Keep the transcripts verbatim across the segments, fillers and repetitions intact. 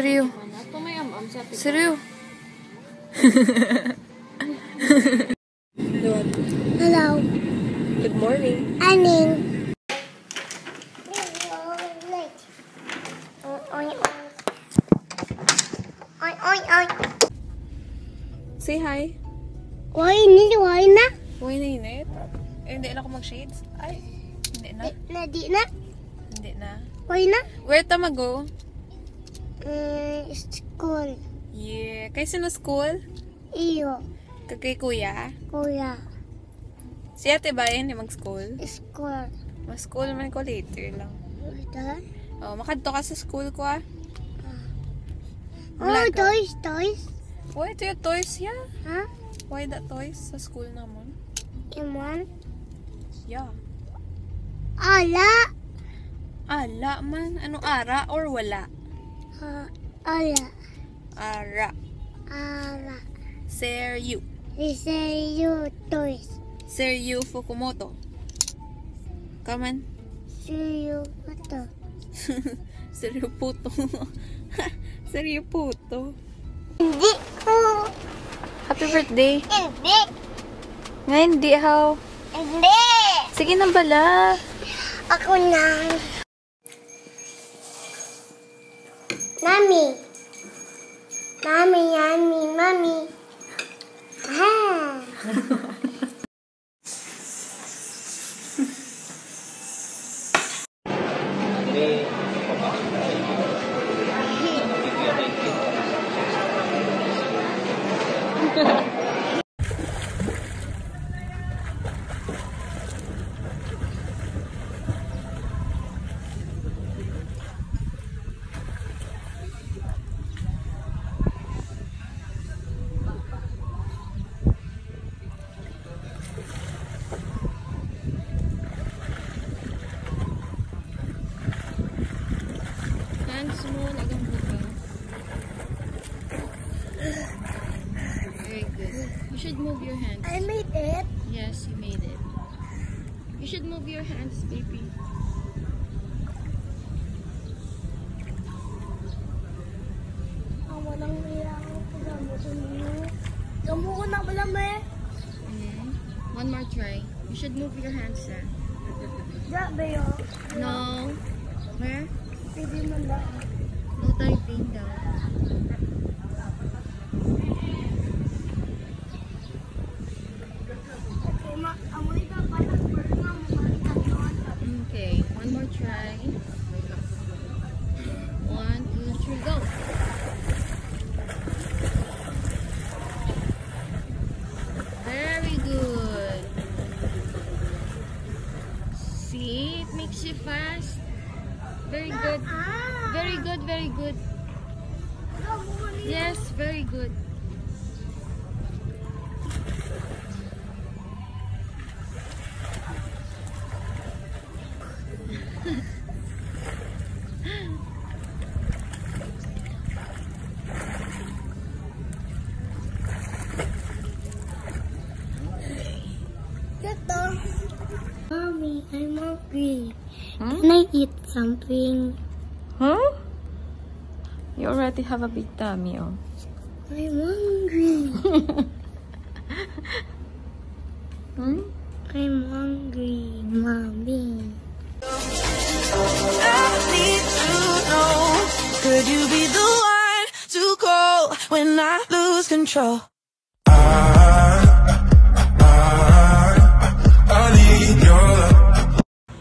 Seryo. Seryo. Hello. Good morning. Morning. Oy, oy, oy. Say hi. Why ni why na? Uy, nainit. Eh, hindi na ako mag-shades. Ay, hindi na. Na di na. Hindi na. Why na? Where ta mag-go? Mm, school. Yeah. Kay sino school? Iyo. Kay kuya? Kuya. Si ate ba yun yung mag-school? School. Mas-school man ko later lang. Udah. Oh, makadto ka sa school ko ah. Oh, toys, toys. Why ito yung toys ya? Ha? Why that toys sa school naman? Iman. Yeah. Ala. Ala man. Ano ara or wala? Uh, ala. Ara. Ala. Seryu. Iseyo toys. Seryu Fukumoto. Come on. Seyo ito. Seryu puto. Seryu puto. Hindi ko. Happy birthday. Hindi. Nga hindi, how? Hindi. Sige na bala. Ako na. Mami. Mami, mami, mami. Ah. Hands mo, lagang buka. Very good. You should move your hands. I made it. Yes, you made it. You should move your hands, baby. Ang walang nila ako pagamo ko ninyo. Gamu ko na pala may. Mm. One more try. You should move your hands, sir. Grabe yun. No. Where? Pwede man lang. No typing daw. Okay, ma. Amoy ka pa na. Nga mo malitan yun. Okay, one more try. One, two, three, go. Very good. See, it makes you fast. Very good. Ah. Very good, very good. Yes, very good. Ito. Mommy, I'm hungry. Huh? Can I eat something? Huh? You already have a big tummy, oh. I'm hungry. Hmm? I'm hungry, Mommy. I need to know, could you be the one to call when I lose control? I need your love.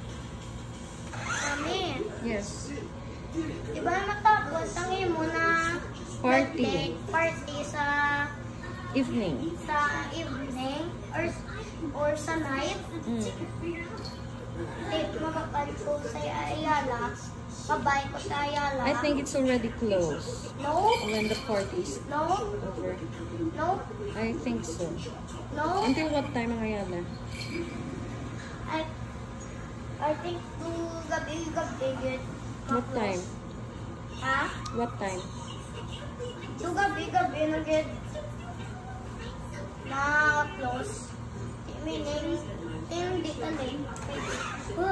Mommy, Yes. di ba matapos ang imo na birthday Party. party sa Evening. sa evening or or sa night? Mm. Eh, makapan ko sa Ayala. Babay ko sa Ayala. I think it's already closed No? when the party is No? over. No? I think so. No? Until what time ang Ayala? I I think to gabi-gabi yun. What time? Ha? What time? To gabi-gabi na yun. Na close. Meaning, hindi ka late.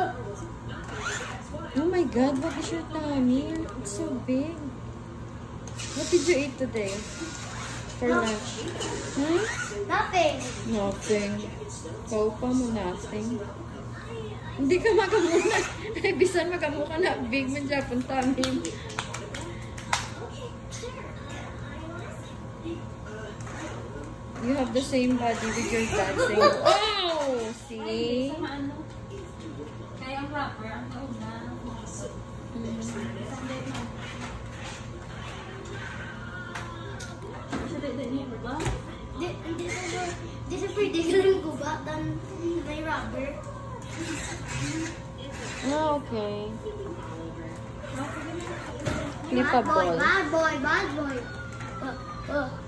Oh my God, what is your tummy? It's so big. What did you eat today? For lunch? Hmm? Nothing. Nothing. Ikaw pa mo nothing. Hindi ka makamuna. Ay, bisan makamukha na big man dyan puntamin. You have the same body with your dad saying, oh! See? Kaya ang rapper, ang kauna. Di- Hindi sa di sa pretty lang gubat dan may rubber. Oh, okay. Bad boy, Flippable. bad boy, bad boy. Uh, uh.